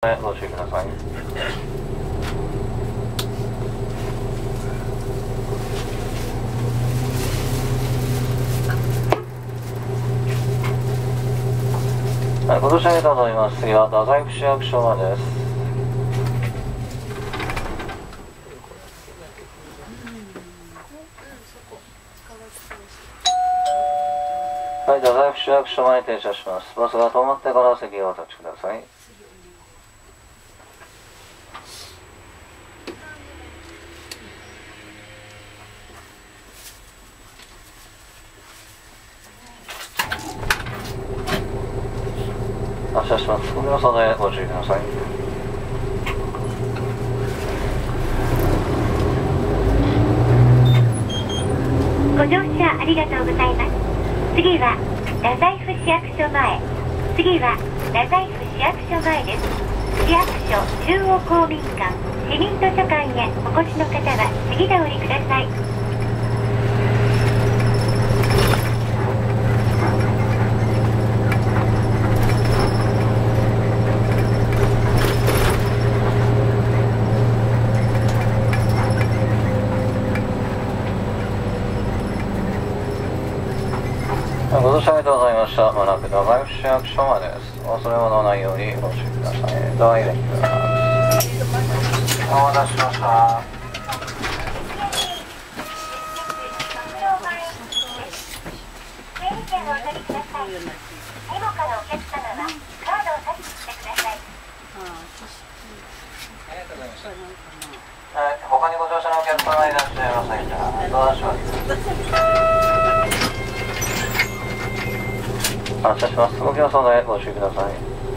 ご注意ください。はい、ご乗車ありがとうございます。次は太宰府市役所までです。はい、太宰府市役所前に停車します。バスが止まってから席をお立ちください。発車します。ご乗車でご注意ください。 ご乗車ありがとうございます。次は太宰府市役所前。次は太宰府市役所前です。市役所中央公民館市民図書館へお越しの方は次でお降りください。 ご乗車ありがとうございました。まもなく太宰府市役所までです。お忘れ物のないようにご注意ください。ドア入れてください。お待たせしました。はい、他にご乗車のお客様いらっしゃいませんか。ドア閉めてください。発車します。動きますのでご注意ください。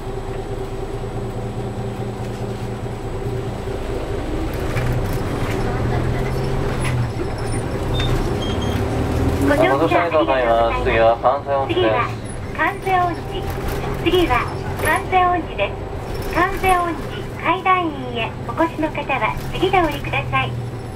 ご乗車ありがとうございます。次は関西音痴です。 関西音痴。次は関西音痴です。関西音痴階段員へお越しの方は次でお降りください。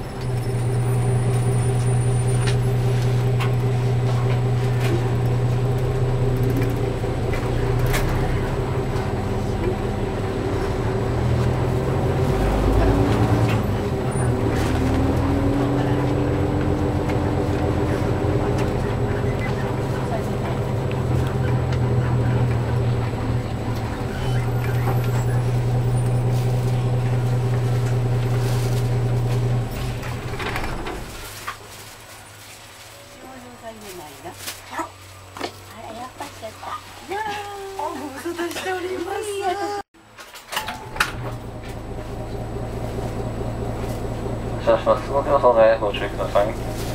発車します。動きますのでご注意ください。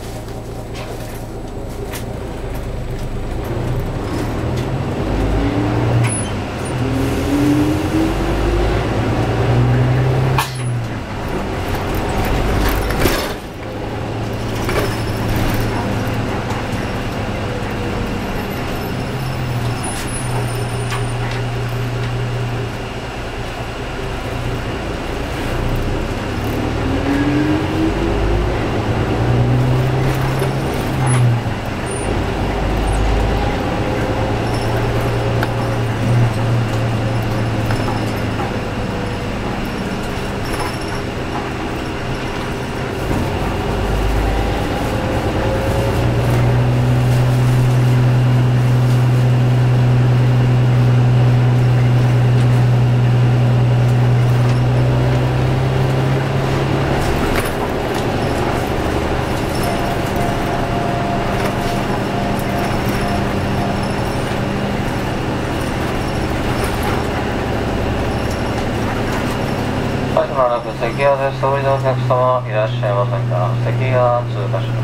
はい、まもなく関屋です。お降りのお客様いらっしゃいませんか。関屋通過します。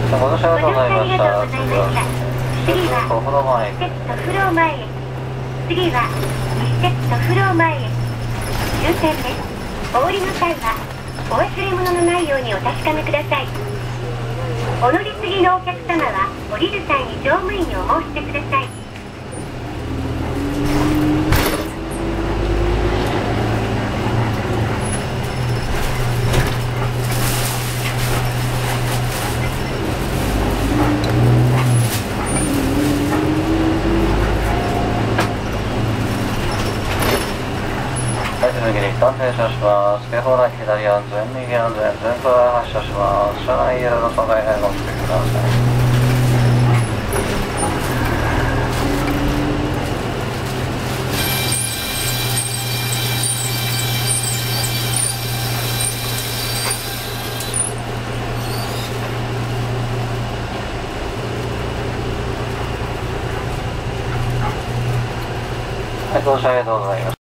ご乗車ありがとうございました。次はお風呂前駅。 次は西鉄と風呂前駅。終点です。お降りの際はお忘れ物のないようにお確かめください。お乗り継ぎのお客様は降りる際に乗務員にお申し出ください。 はい、次に一旦停車します。警報ライン左安全、右安全、前方へ発車します。車内イエローの損害変更をしてください。はい、到着ありがとうございます。